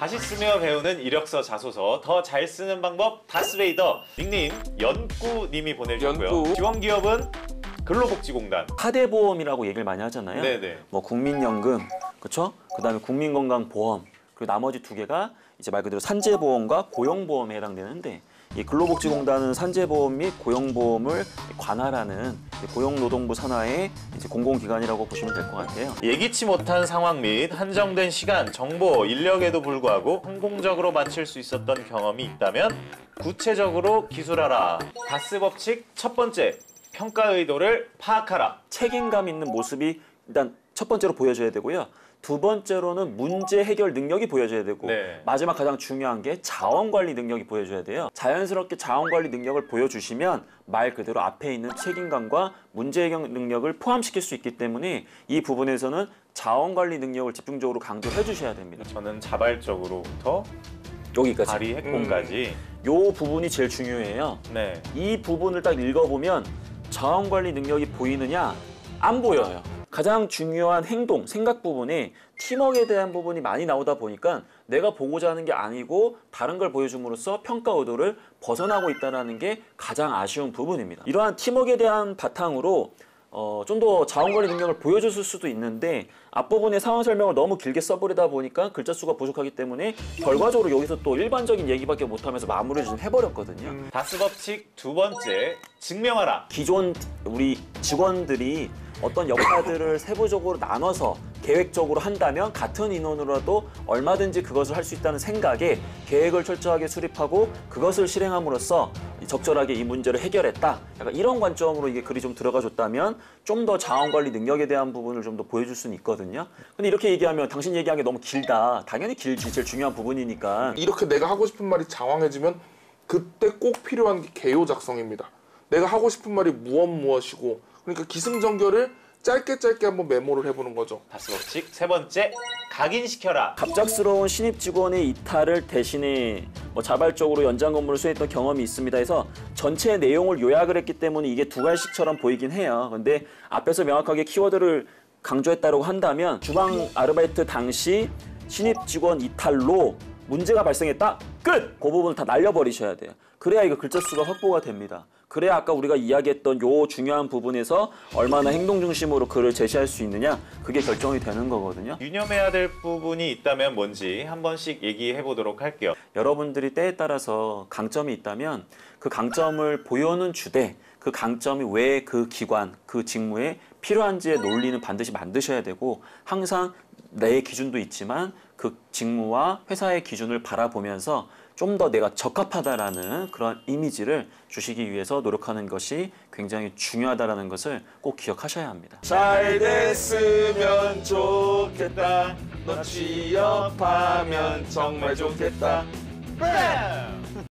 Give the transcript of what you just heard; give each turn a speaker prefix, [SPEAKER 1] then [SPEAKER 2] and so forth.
[SPEAKER 1] 다시 쓰며 배우는 이력서 자소서 더 잘 쓰는 방법 다스베이더. 닉네임 연꾸님이 보내주셨고요.
[SPEAKER 2] 연꾸.
[SPEAKER 1] 지원 기업은 근로복지공단.
[SPEAKER 3] 사대보험이라고 얘기를 많이 하잖아요.
[SPEAKER 1] 네네.
[SPEAKER 3] 뭐 국민연금, 그렇죠? 그다음에 국민건강보험, 그리고 나머지 두 개가 이제 말 그대로 산재보험과 고용보험에 해당되는데, 이 근로복지공단은 산재보험 및 고용보험을 관할하는 고용노동부 산하의 이제 공공기관이라고 보시면 될 것 같아요.
[SPEAKER 1] 예기치 못한 상황 및 한정된 시간, 정보, 인력에도 불구하고 성공적으로 마칠 수 있었던 경험이 있다면 구체적으로 기술하라. 다스 법칙 첫 번째, 평가 의도를 파악하라.
[SPEAKER 3] 책임감 있는 모습이 일단 첫 번째로 보여줘야 되고요. 두 번째로는 문제 해결 능력이 보여줘야 되고,
[SPEAKER 1] 네.
[SPEAKER 3] 마지막 가장 중요한 게 자원관리 능력이 보여줘야 돼요. 자연스럽게 자원관리 능력을 보여주시면 말 그대로 앞에 있는 책임감과 문제 해결 능력을 포함시킬 수 있기 때문에 이 부분에서는 자원관리 능력을 집중적으로 강조해 주셔야 됩니다.
[SPEAKER 1] 저는 자발적으로부터
[SPEAKER 3] 여기까지.
[SPEAKER 1] 발의 핵공까지.
[SPEAKER 3] 요 부분이 제일 중요해요.
[SPEAKER 1] 네.
[SPEAKER 3] 이 부분을 딱 읽어보면 자원관리 능력이 보이느냐? 안 보여요. 가장 중요한 행동, 생각 부분이 팀워크에 대한 부분이 많이 나오다 보니까 내가 보고자 하는 게 아니고 다른 걸 보여줌으로써 평가 의도를 벗어나고 있다는 게 가장 아쉬운 부분입니다. 이러한 팀워크에 대한 바탕으로 좀 더 자원관리 능력을 보여줬을 수도 있는데 앞부분에 상황 설명을 너무 길게 써버리다 보니까 글자 수가 부족하기 때문에 결과적으로 여기서 또 일반적인 얘기밖에 못하면서 마무리를 좀 해버렸거든요.
[SPEAKER 1] 다스 법칙 두 번째, 증명하라.
[SPEAKER 3] 기존 우리 직원들이 어떤 역할들을 세부적으로 나눠서 계획적으로 한다면 같은 인원으로라도 얼마든지 그것을 할 수 있다는 생각에 계획을 철저하게 수립하고 그것을 실행함으로써 적절하게 이 문제를 해결했다. 약간 이런 관점으로 이게 글이 좀 들어가줬다면 좀 더 자원관리 능력에 대한 부분을 좀 더 보여줄 수는 있거든요. 근데 이렇게 얘기하면 당신 얘기한 게 너무 길다. 당연히 길지. 제일 중요한 부분이니까.
[SPEAKER 2] 이렇게 내가 하고 싶은 말이 장황해지면 그때 꼭 필요한 게 개요 작성입니다. 내가 하고 싶은 말이 무엇이고, 그러니까 기승전결을 짧게 한번 메모를 해보는 거죠.
[SPEAKER 1] 다스 법칙 세 번째, 각인시켜라.
[SPEAKER 3] 갑작스러운 신입 직원의 이탈을 대신에 자발적으로 연장 근무를 수행했던 경험이 있습니다 해서 전체 내용을 요약을 했기 때문에 이게 두 갈씩처럼 보이긴 해요. 근데 앞에서 명확하게 키워드를 강조했다고 한다면 주방 아르바이트 당시 신입 직원 이탈로 문제가 발생했다? 끝! 그 부분을 다 날려버리셔야 돼요. 그래야 이거 글자 수가 확보가 됩니다. 그래야 아까 우리가 이야기했던 요 중요한 부분에서 얼마나 행동 중심으로 글을 제시할 수 있느냐, 그게 결정이 되는 거거든요.
[SPEAKER 1] 유념해야 될 부분이 있다면 뭔지 한 번씩 얘기해 보도록 할게요.
[SPEAKER 3] 여러분들이 때에 따라서 강점이 있다면 그 강점을 보여는 주되 그 강점이 왜 그 기관, 그 직무에 필요한지의 논리는 반드시 만드셔야 되고, 항상 내 기준도 있지만 그 직무와 회사의 기준을 바라보면서 좀 더 내가 적합하다라는 그런 이미지를 주시기 위해서 노력하는 것이 굉장히 중요하다는 것을 꼭 기억하셔야 합니다.
[SPEAKER 2] 잘 됐으면 좋겠다. 너 취업하면 정말 좋겠다.
[SPEAKER 1] 뱀!